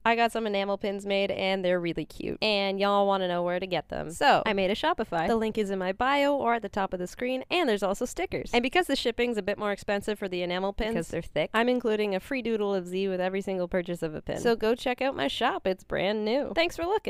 I got some enamel pins made and they're really cute. And y'all want to know where to get them. So I made a Shopify. The link is in my bio or at the top of the screen, and there's also stickers. And because the shipping's a bit more expensive for the enamel pins because they're thick, I'm including a free doodle of Z with every single purchase of a pin. So go check out my shop. It's brand new. Thanks for looking.